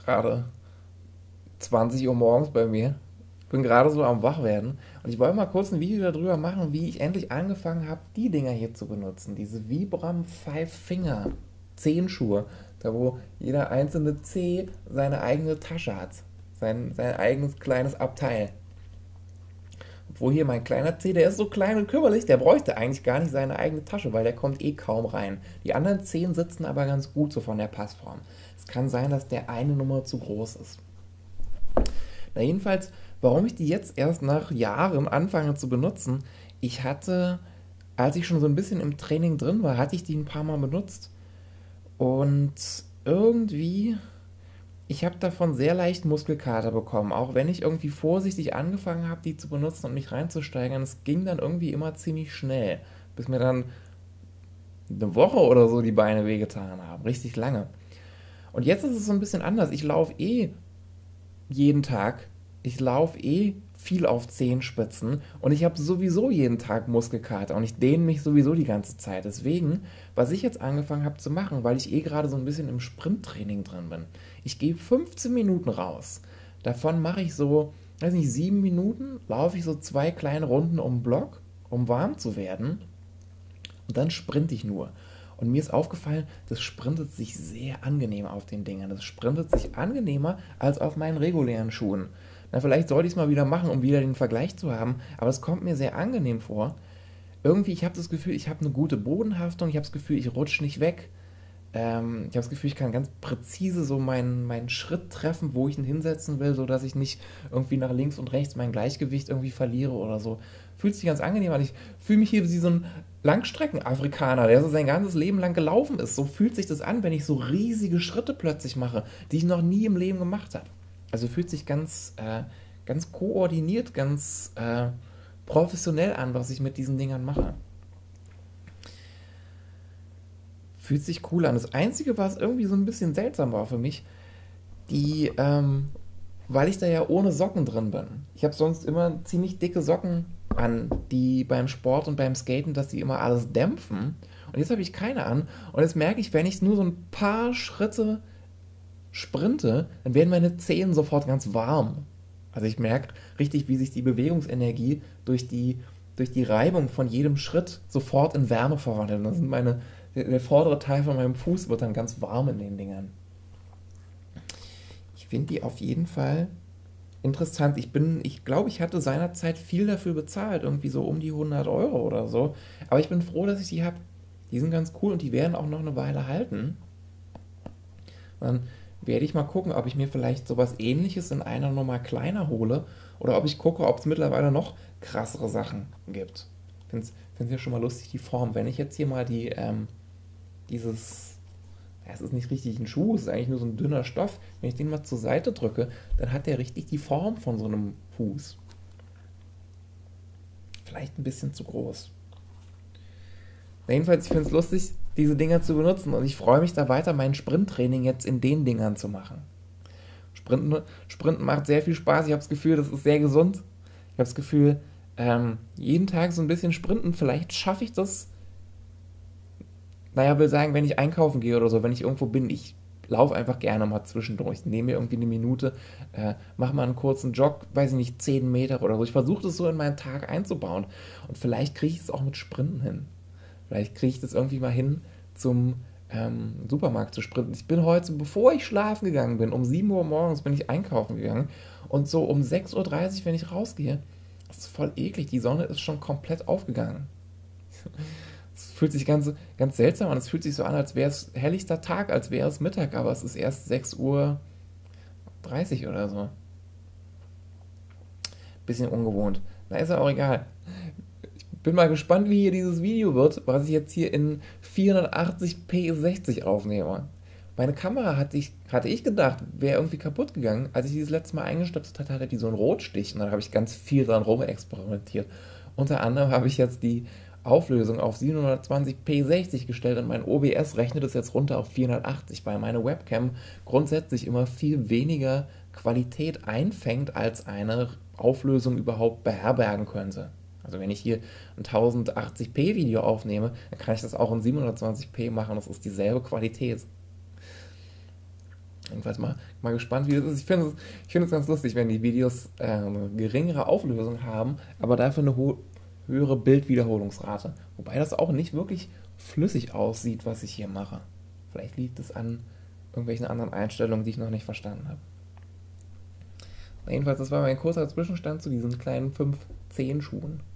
gerade 20 Uhr morgens bei mir. Ich bin gerade so am Wachwerden. Und ich wollte mal kurz ein Video darüber machen, wie ich endlich angefangen habe, die Dinger hier zu benutzen. Diese Vibram Five Finger Zehenschuhe. Da wo jeder einzelne Zeh seine eigene Tasche hat. Sein eigenes kleines Abteil. Obwohl hier mein kleiner Zeh, der ist so klein und kümmerlich, der bräuchte eigentlich gar nicht seine eigene Tasche, weil der kommt eh kaum rein. Die anderen Zehen sitzen aber ganz gut so von der Passform. Es kann sein, dass der eine Nummer zu groß ist. Na jedenfalls, warum ich die jetzt erst nach Jahren anfange zu benutzen, ich hatte, als ich schon so ein bisschen im Training drin war, hatte ich die ein paar Mal benutzt und irgendwie, ich habe davon sehr leicht Muskelkater bekommen, auch wenn ich irgendwie vorsichtig angefangen habe, die zu benutzen und mich reinzusteigern. Es ging dann irgendwie immer ziemlich schnell, bis mir dann eine Woche oder so die Beine wehgetan haben, richtig lange. Und jetzt ist es so ein bisschen anders. Ich laufe eh jeden Tag. Ich laufe eh viel auf Zehenspitzen und ich habe sowieso jeden Tag Muskelkater und ich dehne mich sowieso die ganze Zeit. Deswegen, was ich jetzt angefangen habe zu machen, weil ich eh gerade so ein bisschen im Sprinttraining drin bin, ich gehe 15 Minuten raus. Davon mache ich so, weiß nicht, 7 Minuten, laufe ich so 2 kleine Runden um den Block, um warm zu werden und dann sprinte ich nur. Und mir ist aufgefallen, das sprintet sich sehr angenehm auf den Dingern. Das sprintet sich angenehmer als auf meinen regulären Schuhen. Na, vielleicht sollte ich es mal wieder machen, um wieder den Vergleich zu haben, aber es kommt mir sehr angenehm vor. Irgendwie, ich habe das Gefühl, ich habe eine gute Bodenhaftung, ich habe das Gefühl, ich rutsche nicht weg. Ich habe das Gefühl, ich kann ganz präzise so meinen Schritt treffen, wo ich ihn hinsetzen will, sodass ich nicht irgendwie nach links und rechts mein Gleichgewicht irgendwie verliere oder so. Fühlt sich ganz angenehm an. Ich fühle mich hier wie so ein Langstreckenafrikaner, der so sein ganzes Leben lang gelaufen ist. So fühlt sich das an, wenn ich so riesige Schritte plötzlich mache, die ich noch nie im Leben gemacht habe. Also fühlt sich ganz koordiniert, ganz professionell an, was ich mit diesen Dingern mache. Fühlt sich cool an. Das Einzige, was irgendwie so ein bisschen seltsam war für mich, die, weil ich da ja ohne Socken drin bin. Ich habe sonst immer ziemlich dicke Socken an, die beim Sport und beim Skaten, dass die immer alles dämpfen. Und jetzt habe ich keine an. Und jetzt merke ich, wenn ich nur so ein paar Schritte sprinte, dann werden meine Zehen sofort ganz warm. Also ich merke richtig, wie sich die Bewegungsenergie durch die Reibung von jedem Schritt sofort in Wärme verwandelt. Und dann sind der vordere Teil von meinem Fuß wird dann ganz warm in den Dingern. Ich finde die auf jeden Fall interessant. Ich glaube, ich hatte seinerzeit viel dafür bezahlt, irgendwie so um die 100 € oder so. Aber ich bin froh, dass ich die habe. Die sind ganz cool und die werden auch noch eine Weile halten. Dann werde ich mal gucken, ob ich mir vielleicht sowas ähnliches in einer Nummer kleiner hole oder ob ich gucke, ob es mittlerweile noch krassere Sachen gibt. Ich finde es ja schon mal lustig, die Form. Wenn ich jetzt hier mal dieses, ja, es ist nicht richtig ein Schuh, es ist eigentlich nur so ein dünner Stoff, wenn ich den mal zur Seite drücke, dann hat der richtig die Form von so einem Fuß. Vielleicht ein bisschen zu groß. Na, jedenfalls, ich finde es lustig, diese Dinger zu benutzen und ich freue mich da weiter, mein Sprinttraining jetzt in den Dingern zu machen. Sprinten macht sehr viel Spaß. Ich habe das Gefühl, das ist sehr gesund. Ich habe das Gefühl, jeden Tag so ein bisschen sprinten. Vielleicht schaffe ich das. Naja, will sagen, wenn ich einkaufen gehe oder so, wenn ich irgendwo bin, ich laufe einfach gerne mal zwischendurch. Nehme mir irgendwie eine Minute, mache mal einen kurzen Jog, weiß ich nicht, 10 Meter oder so. Ich versuche das so in meinen Tag einzubauen. Und vielleicht kriege ich es auch mit Sprinten hin. Vielleicht kriege ich das irgendwie mal hin, zum Supermarkt zu sprinten. Ich bin heute, bevor ich schlafen gegangen bin, um 7 Uhr morgens bin ich einkaufen gegangen und so um 6:30 Uhr, wenn ich rausgehe, das ist voll eklig, die Sonne ist schon komplett aufgegangen. Es fühlt sich ganz seltsam an, es fühlt sich so an, als wäre es helllichter Tag, als wäre es Mittag, aber es ist erst 6:30 Uhr oder so. Bisschen ungewohnt. Na, ist ja auch egal. Bin mal gespannt, wie hier dieses Video wird, was ich jetzt hier in 480p 60 aufnehme. Meine Kamera hatte ich gedacht, wäre irgendwie kaputt gegangen. Als ich die das letzte Mal eingestöpselt hatte, hatte die so einen Rotstich und dann habe ich ganz viel dran rumexperimentiert. Unter anderem habe ich jetzt die Auflösung auf 720p 60 gestellt und mein OBS rechnet es jetzt runter auf 480, weil meine Webcam grundsätzlich immer viel weniger Qualität einfängt, als eine Auflösung überhaupt beherbergen könnte. Also wenn ich hier ein 1080p Video aufnehme, dann kann ich das auch in 720p machen, das ist dieselbe Qualität. Jedenfalls mal gespannt, wie das ist. Ich find es ganz lustig, wenn die Videos eine geringere Auflösung haben, aber dafür eine höhere Bildwiederholungsrate. Wobei das auch nicht wirklich flüssig aussieht, was ich hier mache. Vielleicht liegt es an irgendwelchen anderen Einstellungen, die ich noch nicht verstanden habe. Jedenfalls, das war mein kurzer Zwischenstand zu diesen kleinen 5-10 Schuhen.